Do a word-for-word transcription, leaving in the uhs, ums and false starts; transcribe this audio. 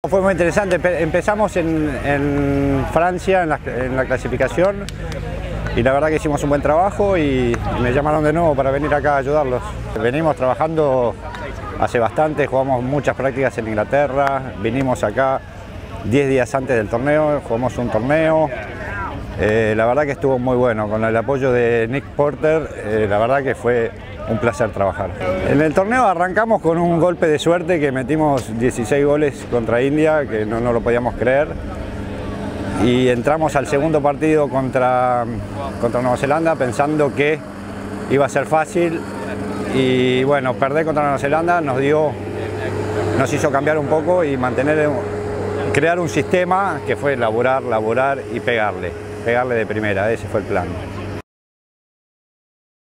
Fue muy interesante, empezamos en, en Francia en la, en la clasificación y la verdad que hicimos un buen trabajo y, y me llamaron de nuevo para venir acá a ayudarlos. Venimos trabajando hace bastante, jugamos muchas prácticas en Inglaterra, vinimos acá diez días antes del torneo, jugamos un torneo. Eh, la verdad que estuvo muy bueno, con el apoyo de Nick Porter, eh, la verdad que fue un placer trabajar. En el torneo arrancamos con un golpe de suerte que metimos dieciséis goles contra India, que no, no lo podíamos creer. Y entramos al segundo partido contra, contra Nueva Zelanda pensando que iba a ser fácil. Y bueno, perder contra Nueva Zelanda nos dio, nos hizo cambiar un poco y mantener, crear un sistema que fue laburar, laburar y pegarle. pegarle de primera, ese fue el plan.